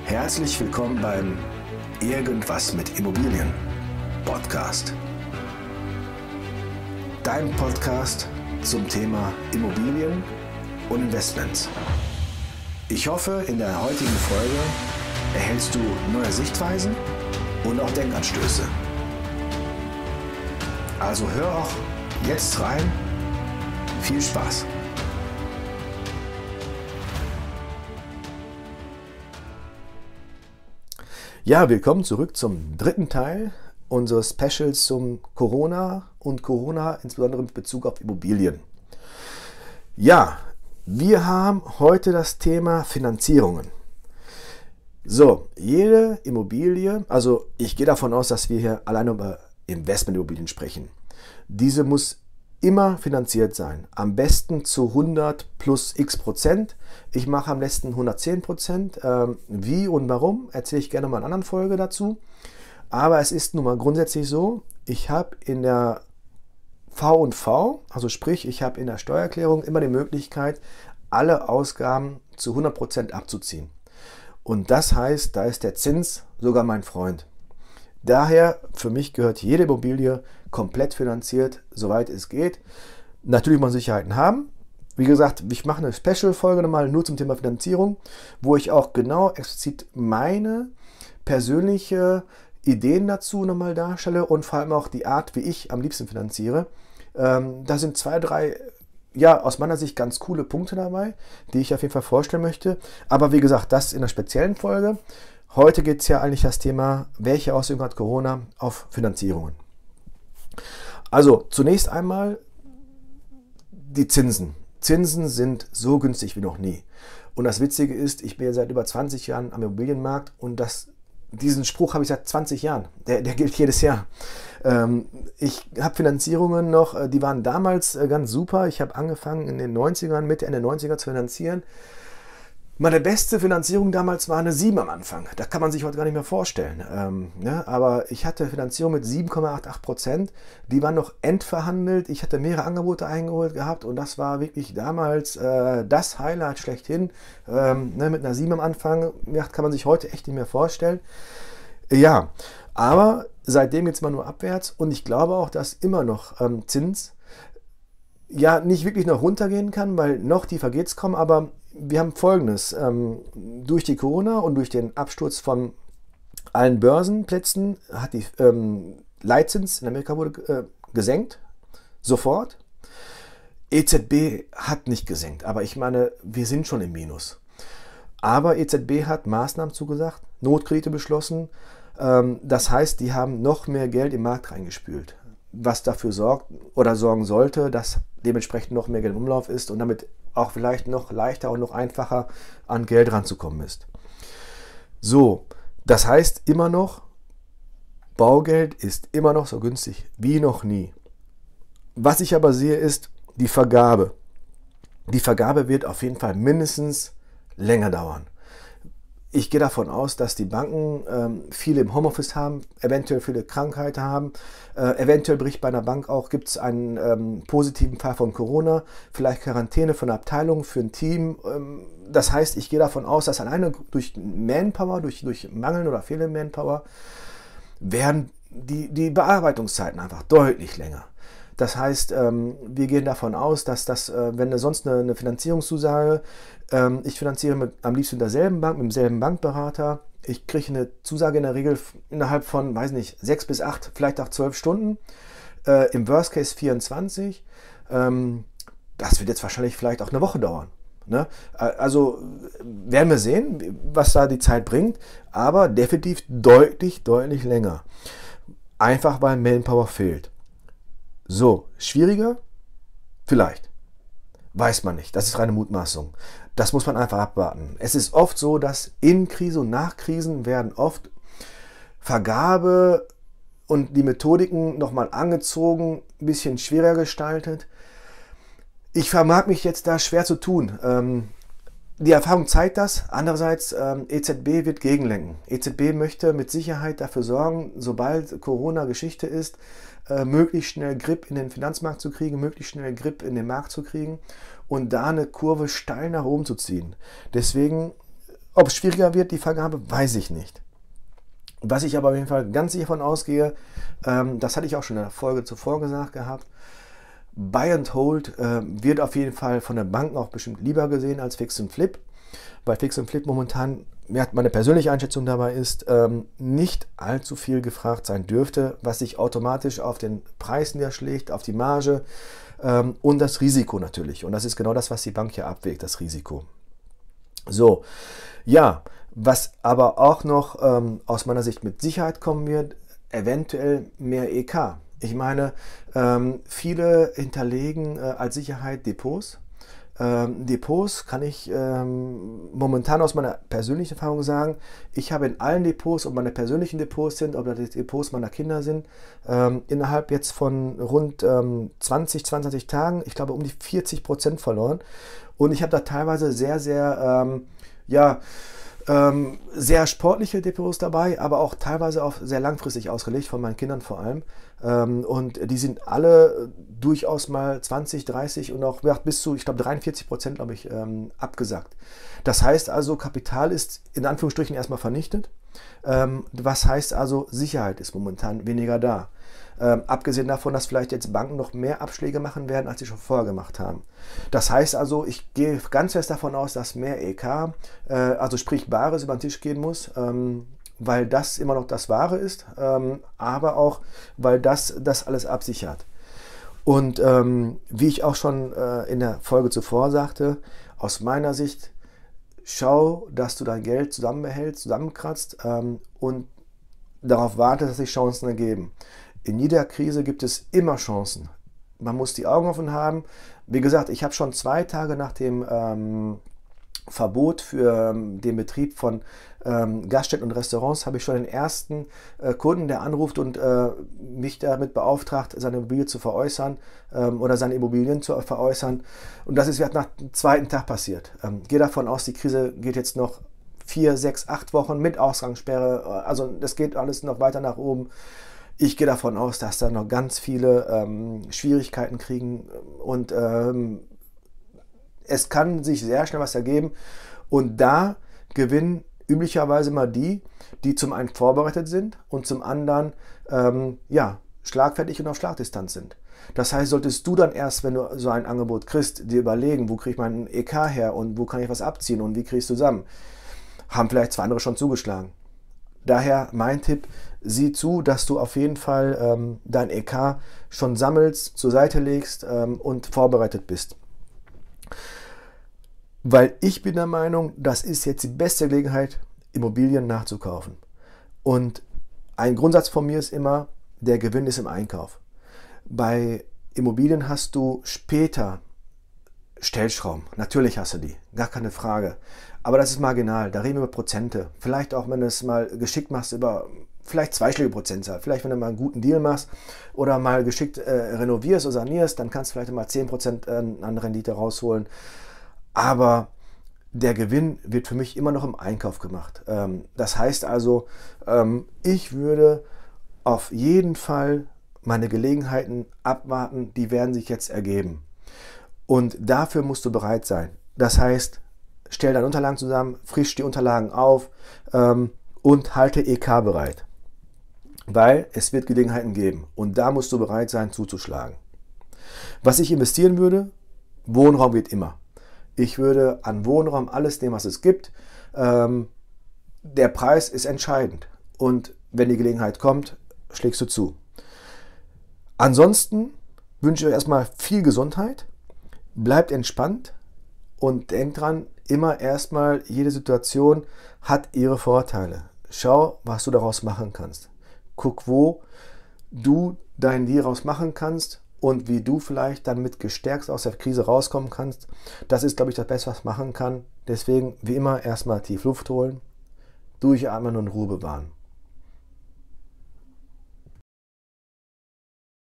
Herzlich willkommen beim Irgendwas mit Immobilien Podcast. Dein Podcast zum Thema Immobilien und Investments. Ich hoffe, in der heutigen Folge erhältst du neue Sichtweisen und auch Denkanstöße. Also hör auch jetzt rein. Viel Spaß! Ja, willkommen zurück zum dritten Teil unseres Specials zum Corona und Corona insbesondere mit Bezug auf Immobilien. Ja, wir haben heute das Thema Finanzierungen. So, jede Immobilie, also ich gehe davon aus, dass wir hier alleine über Investmentimmobilien sprechen. Diese muss immer finanziert sein. Am besten zu 100 plus x%. Ich mache am besten 110%. Wie und warum, erzähle ich gerne mal in einer anderen Folge dazu. Aber es ist nun mal grundsätzlich so, ich habe in der V&V, also sprich, ich habe in der Steuererklärung immer die Möglichkeit, alle Ausgaben zu 100% abzuziehen. Und das heißt, da ist der Zins sogar mein Freund. Daher, für mich gehört jede Immobilie komplett finanziert, soweit es geht. Natürlich muss man Sicherheiten haben. Wie gesagt, ich mache eine Special-Folge nochmal nur zum Thema Finanzierung, wo ich auch genau explizit meine persönliche Ideen dazu nochmal darstelle und vor allem auch die Art, wie ich am liebsten finanziere. Da sind 2, 3, ja, aus meiner Sicht ganz coole Punkte dabei, die ich auf jeden Fall vorstellen möchte. Aber wie gesagt, das in einer speziellen Folge. Heute geht es ja eigentlich das Thema, welche Auswirkungen hat Corona auf Finanzierungen. Also zunächst einmal die Zinsen. Zinsen sind so günstig wie noch nie. Und das Witzige ist, ich bin ja seit über 20 Jahren am Immobilienmarkt und diesen Spruch habe ich seit 20 Jahren. Der gilt jedes Jahr. Ich habe Finanzierungen noch, die waren damals ganz super. Ich habe angefangen in den 90ern, Mitte, Ende 90er zu finanzieren. Meine beste Finanzierung damals war eine 7 am Anfang. Da kann man sich heute gar nicht mehr vorstellen. Aber ich hatte Finanzierung mit 7,88%. Die waren noch endverhandelt. Ich hatte mehrere Angebote eingeholt gehabt und das war wirklich damals das Highlight schlechthin. Mit einer 7 am Anfang, kann man sich heute echt nicht mehr vorstellen. Ja, aber seitdem geht es mal nur abwärts und ich glaube auch, dass immer noch Zins ja nicht wirklich noch runtergehen kann, weil noch tiefer geht es kaum, aber wir haben Folgendes, durch die Corona und durch den Absturz von allen Börsenplätzen hat die Leitzins in Amerika wurde gesenkt, sofort. EZB hat nicht gesenkt, aber ich meine, wir sind schon im Minus. Aber EZB hat Maßnahmen zugesagt, Notkredite beschlossen, das heißt, die haben noch mehr Geld im Markt reingespült, was dafür sorgt oder sorgen sollte, dass dementsprechend noch mehr Geld im Umlauf ist und damit auch vielleicht noch leichter und noch einfacher an Geld ranzukommen ist. So, das heißt immer noch, Baugeld ist immer noch so günstig wie noch nie. Was ich aber sehe, ist die Vergabe. Die Vergabe wird auf jeden Fall mindestens länger dauern. Ich gehe davon aus, dass die Banken viele im Homeoffice haben, eventuell viele Krankheiten haben. Eventuell bricht bei einer Bank auch, gibt es einen positiven Fall von Corona, vielleicht Quarantäne von der Abteilung für ein Team. Das heißt, ich gehe davon aus, dass alleine durch Manpower, durch Mangel oder fehlende Manpower, werden die Bearbeitungszeiten einfach deutlich länger. Das heißt, wir gehen davon aus, dass das, wenn sonst eine Finanzierungszusage, ich finanziere am liebsten mit derselben Bank, mit demselben Bankberater, ich kriege eine Zusage in der Regel innerhalb von, weiß nicht, 6 bis 8, vielleicht auch 12 Stunden, im Worst Case 24. Das wird jetzt wahrscheinlich vielleicht auch eine Woche dauern. Ne? Also werden wir sehen, was da die Zeit bringt, aber definitiv deutlich länger. Einfach weil Manpower fehlt. So, schwieriger? Vielleicht. Weiß man nicht. Das ist reine Mutmaßung. Das muss man einfach abwarten. Es ist oft so, dass in Krise und nach Krisen werden oft Vergabe und die Methodiken nochmal angezogen, ein bisschen schwerer gestaltet. Ich vermag mich jetzt da schwer zu tun. Die Erfahrung zeigt das. Andererseits, EZB wird gegenlenken. EZB möchte mit Sicherheit dafür sorgen, sobald Corona Geschichte ist, möglichst schnell Grip in den Finanzmarkt zu kriegen, möglichst schnell Grip in den Markt zu kriegen und da eine Kurve steil nach oben zu ziehen. Deswegen Ob es schwieriger wird, die Vergabe, weiß ich nicht. Was ich aber auf jeden Fall ganz sicher davon ausgehe, das hatte ich auch schon in der Folge zuvor gesagt gehabt, Buy and Hold wird auf jeden Fall von den Banken auch bestimmt lieber gesehen als Fix and Flip. Weil Fix and Flip momentan, meine persönliche Einschätzung dabei ist, nicht allzu viel gefragt sein dürfte, was sich automatisch auf den Preis niederschlägt, auf die Marge und das Risiko natürlich. Und das ist genau das, was die Bank hier abwägt, das Risiko. So, ja, was aber auch noch aus meiner Sicht mit Sicherheit kommen wird, eventuell mehr EK. Ich meine, viele hinterlegen als Sicherheit Depots. Depots kann ich momentan aus meiner persönlichen Erfahrung sagen, ich habe in allen Depots, ob meine persönlichen Depots sind, ob das Depots meiner Kinder sind, innerhalb jetzt von rund 22 Tagen, ich glaube um die 40% verloren. Und ich habe da teilweise sehr, sehr, sehr sportliche Depots dabei, aber auch teilweise auch sehr langfristig ausgelegt, von meinen Kindern vor allem. Und die sind alle durchaus mal 20, 30 und auch bis zu, ich glaube, 43%, glaube ich, abgesackt. Das heißt also, Kapital ist in Anführungsstrichen erstmal vernichtet. Was heißt also, Sicherheit ist momentan weniger da. Abgesehen davon, dass vielleicht jetzt Banken noch mehr Abschläge machen werden, als sie schon vorher gemacht haben. Das heißt also, ich gehe ganz fest davon aus, dass mehr EK, also sprich Bares, über den Tisch gehen muss, weil das immer noch das Wahre ist, aber auch, weil das alles absichert. Und wie ich auch schon in der Folge zuvor sagte, aus meiner Sicht, schau, dass du dein Geld zusammenbehältst, zusammenkratzt und darauf wartest, dass sich Chancen ergeben. In jeder Krise gibt es immer Chancen. Man muss die Augen offen haben. Wie gesagt, ich habe schon 2 Tage nach dem Verbot für den Betrieb von Gaststätten und Restaurants, habe ich schon den ersten Kunden, der anruft und mich damit beauftragt, seine Immobilie zu veräußern oder seine Immobilien zu veräußern. Und das ist nach dem 2. Tag passiert. Gehe davon aus, die Krise geht jetzt noch 4, 6, 8 Wochen mit Ausgangssperre. Also das geht alles noch weiter nach oben. Ich gehe davon aus, dass da noch ganz viele Schwierigkeiten kriegen und es kann sich sehr schnell was ergeben. Und da gewinnen üblicherweise mal die zum einen vorbereitet sind und zum anderen schlagfertig und auf Schlagdistanz sind. Das heißt, solltest du dann erst, wenn du so ein Angebot kriegst, dir überlegen, wo kriege ich meinen EK her und wo kann ich was abziehen und wie kriege ich es zusammen, haben vielleicht 2 andere schon zugeschlagen. Daher mein Tipp, sieh zu, dass du auf jeden Fall dein EK schon sammelst, zur Seite legst und vorbereitet bist. Weil ich bin der Meinung, das ist jetzt die beste Gelegenheit, Immobilien nachzukaufen. Und ein Grundsatz von mir ist immer, der Gewinn ist im Einkauf. Bei Immobilien hast du später Stellschrauben. Natürlich hast du die, gar keine Frage. Aber das ist marginal, da reden wir über Prozente. Vielleicht auch, wenn du es mal geschickt machst, über vielleicht zweistellige Prozentzahl. Vielleicht, wenn du mal einen guten Deal machst oder mal geschickt renovierst oder sanierst, dann kannst du vielleicht mal 10% an Rendite rausholen. Aber der Gewinn wird für mich immer noch im Einkauf gemacht. Das heißt also, ich würde auf jeden Fall meine Gelegenheiten abwarten, die werden sich jetzt ergeben. Und dafür musst du bereit sein. Das heißt, stell deine Unterlagen zusammen, frisch die Unterlagen auf und halte EK bereit. Weil es wird Gelegenheiten geben und da musst du bereit sein zuzuschlagen. Was ich investieren würde, Wohnraum geht immer. Ich würde an Wohnraum alles nehmen, was es gibt. Der Preis ist entscheidend und wenn die Gelegenheit kommt, schlägst du zu. Ansonsten wünsche ich euch erstmal viel Gesundheit, bleibt entspannt und denkt dran, immer erstmal, jede Situation hat ihre Vorteile. Schau, was du daraus machen kannst. Guck, wo du deinen Deal daraus machen kannst und wie du vielleicht dann mit gestärkt aus der Krise rauskommen kannst. Das ist, glaube ich, das Beste, was man machen kann. Deswegen, wie immer, erstmal tief Luft holen, durchatmen und Ruhe bewahren.